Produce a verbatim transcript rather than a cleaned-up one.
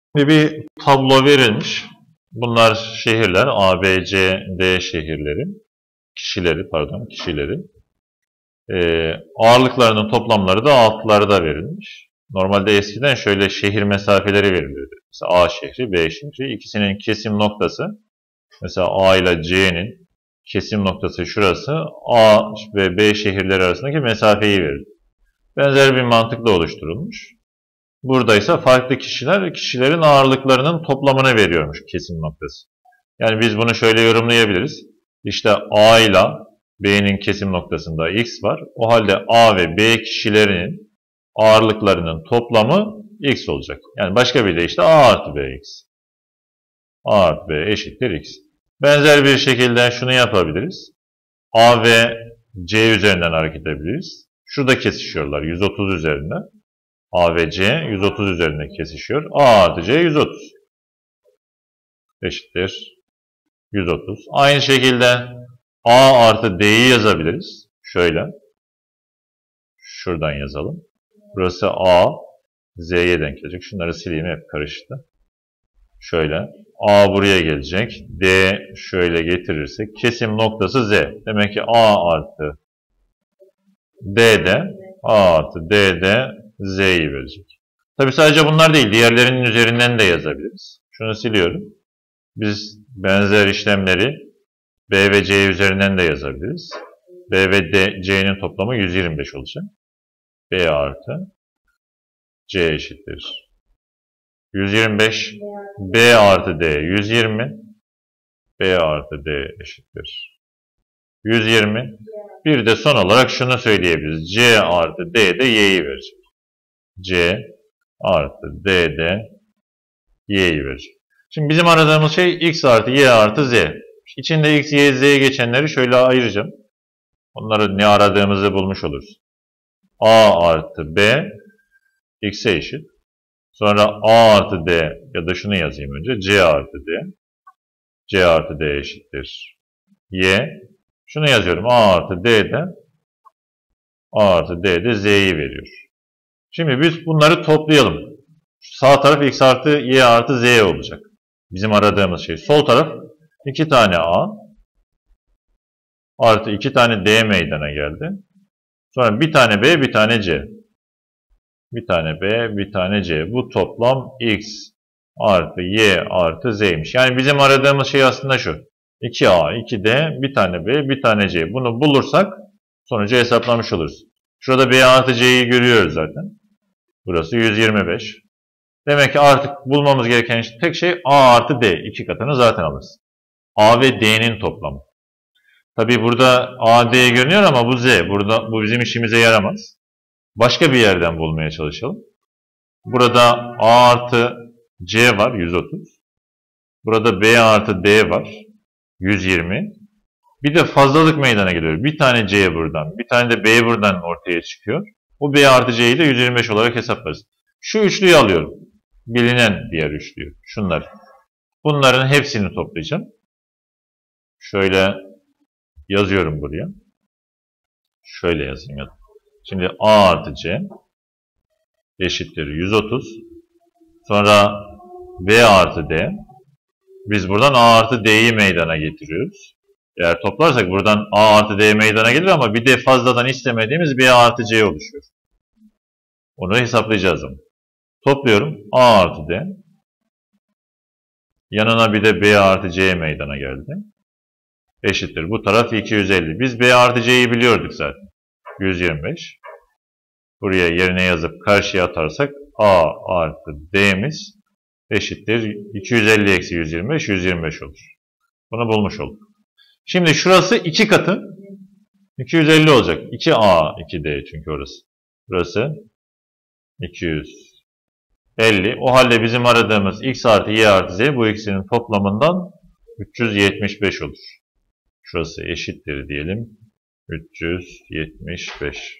Şimdi bir tablo verilmiş. Bunlar şehirler, A, B, C, D şehirleri, kişileri pardon, kişileri. Ee, ağırlıklarının toplamları da altlarda verilmiş. Normalde eskiden şöyle şehir mesafeleri verilirdi. Mesela A şehri, B şehri. İkisinin kesim noktası, mesela A ile C'nin kesim noktası şurası, A ve B şehirleri arasındaki mesafeyi verir. Benzer bir mantıkla oluşturulmuş. Burada ise farklı kişiler, kişilerin ağırlıklarının toplamını veriyormuş kesim noktası. Yani biz bunu şöyle yorumlayabiliriz. İşte A ile B'nin kesim noktasında X var. O halde A ve B kişilerinin ağırlıklarının toplamı X olacak. Yani başka bir deyişle A artı B X. A artı B eşittir X. Benzer bir şekilde şunu yapabiliriz. A ve C üzerinden hareket edebiliriz. Şurada kesişiyorlar yüz otuz üzerinden. A ve C yüz otuz üzerinde kesişiyor. A artı C yüz otuz eşittir yüz otuz. Aynı şekilde A artı D'yi yazabiliriz. Şöyle. Şuradan yazalım. Burası A, Z'ye denk gelecek. Şunları sileyim, hep karıştı. Şöyle. A buraya gelecek. D şöyle getirirsek kesim noktası Z. Demek ki A artı D'de A artı D'de Z'yi verecek. Tabi sadece bunlar değil, diğerlerinin üzerinden de yazabiliriz. Şunu siliyorum. Biz benzer işlemleri B ve C üzerinden de yazabiliriz. B ve D, C'nin toplamı yüz yirmi beş olacak. B artı C eşittir yüz yirmi beş. B artı D yüz yirmi. B artı D eşittir yüz yirmi. Bir de son olarak şunu söyleyebiliriz. C artı D de Y'yi verecek. C artı D de Y'yi verecek. Şimdi bizim aradığımız şey X artı Y artı Z. İçinde X, Y, Z'ye geçenleri şöyle ayıracağım. Onları ne aradığımızı bulmuş oluruz. A artı B X'e eşit. Sonra A artı D ya da şunu yazayım önce. C artı D. C artı D eşittir Y. Şunu yazıyorum. A artı D'de A artı D'de Z'yi veriyor. Şimdi biz bunları toplayalım. Sağ taraf X artı Y artı Z olacak. Bizim aradığımız şey. Sol taraf iki tane A artı iki tane D meydana geldi. Sonra bir tane B, bir tane C. Bir tane B, bir tane C. Bu toplam X artı Y artı Z'ymiş. Yani bizim aradığımız şey aslında şu. iki A, iki D, bir tane B, bir tane C. Bunu bulursak sonucu hesaplamış oluruz. Şurada B artı C'yi görüyoruz zaten. Burası yüz yirmi beş. Demek ki artık bulmamız gereken tek şey A artı D. İki katını zaten alırız. A ve D'nin toplamı. Tabi burada A, D görünüyor ama bu Z. Burada, bu bizim işimize yaramaz. Başka bir yerden bulmaya çalışalım. Burada A artı C var yüz otuz. Burada B artı D var yüz yirmi. Bir de fazlalık meydana geliyor. Bir tane C buradan, bir tane de B buradan ortaya çıkıyor. Bu B artı C'yi de yüz yirmi beş olarak hesaplarız. Şu üçlüyü alıyorum. Bilinen diğer üçlüyü. Şunlar. Bunların hepsini toplayacağım. Şöyle yazıyorum buraya. Şöyle yazayım ya. Şimdi A artı C eşittir yüz otuz. Sonra B artı D. Biz buradan A artı D'yi meydana getiriyoruz. Eğer toplarsak buradan A artı D meydana gelir ama bir de fazladan istemediğimiz B artı C oluşuyor. Onu hesaplayacağız ama. Topluyorum. A artı D. Yanına bir de B artı C meydana geldi. Eşittir. Bu taraf iki yüz elli. Biz B artı C'yi biliyorduk zaten. yüz yirmi beş. Buraya yerine yazıp karşıya atarsak A artı D'miz eşittir. iki yüz elli eksi yüz yirmi beş, yüz yirmi beş olur. Bunu bulmuş olduk. Şimdi şurası iki katı. iki yüz elli olacak. iki A, iki D çünkü orası. Burası iki yüz elli. O halde bizim aradığımız X artı Y artı Z bu ikisinin toplamından üç yüz yetmiş beş olur. Şurası eşittir diyelim. üç yüz yetmiş beş.